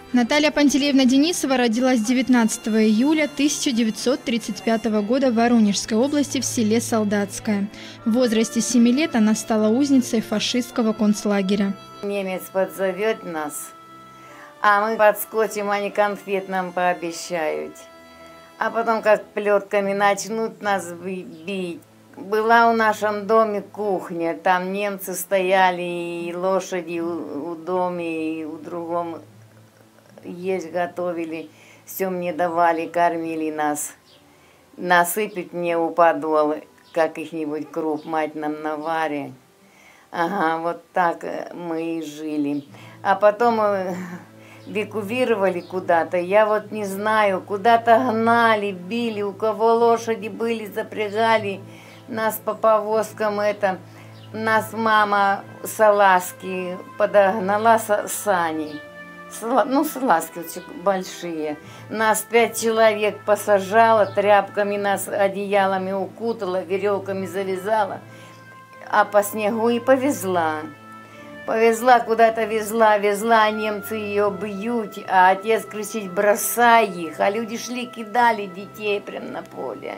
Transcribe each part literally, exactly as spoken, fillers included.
Наталья Пантелеевна Денисова родилась девятнадцатого июля тысяча девятьсот тридцать пятого года в Воронежской области в селе Солдатское. В возрасте семи лет она стала узницей фашистского концлагеря. Немец подзовет нас, а мы подскочим, они конфет нам пообещают. А потом как плетками начнут нас бить. Была в нашем доме кухня, там немцы стояли, и лошади у, у доме, и у другом есть готовили, все мне давали, кормили нас. Насыпать мне у подола каких-нибудь круп, мать нам наварит. Ага, вот так мы и жили. А потом эвакуировали куда-то, я вот не знаю, куда-то гнали, били, у кого лошади были, запрягали нас по повозкам. Это нас мама салазки подогнала сани. Ну, салазки большие. Нас пять человек посажала, тряпками нас одеялами укутала, веревками завязала, а по снегу и повезла. Повезла, куда-то везла, везла, а немцы ее бьют, а отец кричит: бросай их, а люди шли, кидали детей прямо на поле.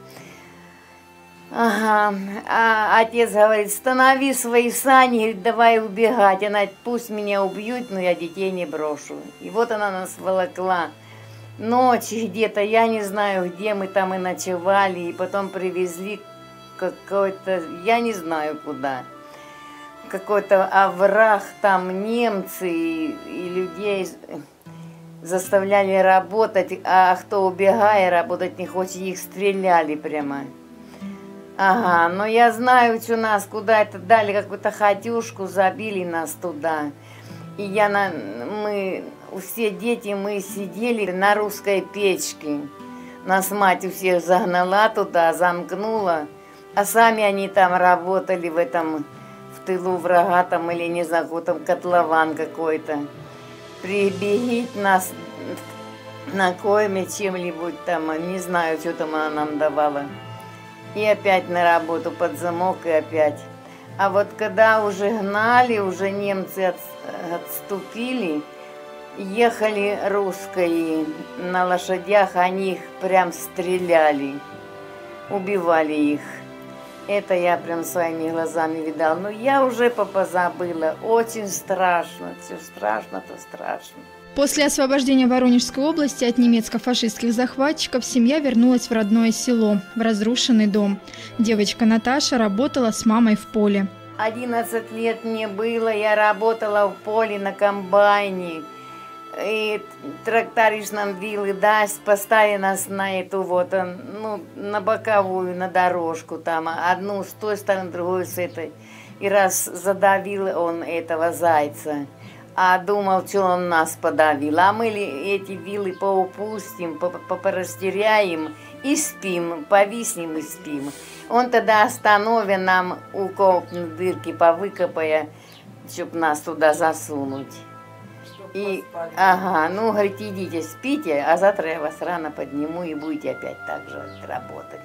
Ага, а отец говорит: станови свои сани, говорит, давай убегать. Она: пусть меня убьют, но я детей не брошу. И вот она нас волокла. Ночью где-то, я не знаю, где мы там и ночевали, и потом привезли какой-то, я не знаю куда, какой-то овраг, там немцы, и, и людей заставляли работать, а кто, убегая, работать не хочет, их стреляли прямо. Ага, но я знаю, что нас куда-то дали, какую-то хатюшку, забили нас туда. И я на, мы, все дети, мы сидели на русской печке. Нас мать у всех загнала туда, замкнула. А сами они там работали в этом, в тылу врага там, или не знаю, там котлован какой-то. Прибегит нас, накормить чем-нибудь там, не знаю, что там она нам давала. И опять на работу под замок, и опять. А вот когда уже гнали, уже немцы от, отступили, ехали русские на лошадях, они их прям стреляли, убивали их. Это я прям своими глазами видала. Но я уже позабыла. Очень страшно. Все страшно, то страшно. После освобождения Воронежской области от немецко-фашистских захватчиков семья вернулась в родное село, в разрушенный дом. Девочка Наташа работала с мамой в поле. одиннадцать лет мне было, я работала в поле на комбайне. И тракторист нам вилы даст, постави нас на эту вот, ну, на боковую, на дорожку там, одну с той стороны, другую с этой. И раз задавил он этого зайца, а думал, что он нас подавил. А мы эти вилы поупустим, порастеряем и спим, повиснем и спим. Он тогда остановит нам укопнут дырки, повыкопая, чтоб нас туда засунуть. И, ага, ну, говорит, идите, спите, а завтра я вас рано подниму и будете опять так же работать.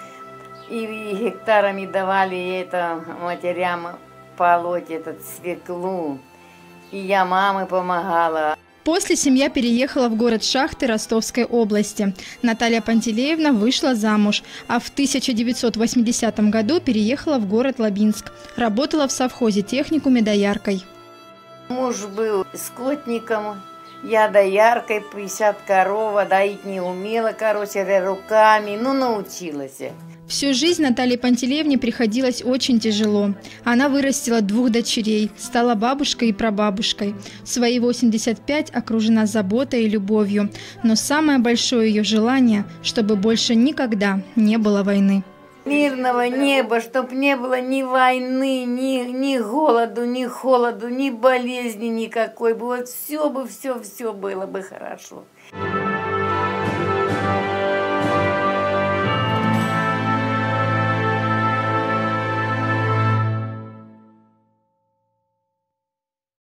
И, и гектарами давали это матерям полоть этот свеклу. И я маме помогала. После семья переехала в город Шахты Ростовской области. Наталья Пантелеевна вышла замуж, а в тысяча девятьсот восьмидесятом году переехала в город Лабинск. Работала в совхозе техникуме дояркой. Муж был скотником, я дояркой, пятьдесят корова, доить не умела, короче, руками, ну, научилась. Всю жизнь Наталье Пантелеевне приходилось очень тяжело. Она вырастила двух дочерей, стала бабушкой и прабабушкой. В свои восемьдесят пять окружена заботой и любовью. Но самое большое ее желание, чтобы больше никогда не было войны. Мирного неба, чтоб не было ни войны, ни, ни голоду, ни холоду, ни болезни никакой. Вот все бы, все, все было бы хорошо.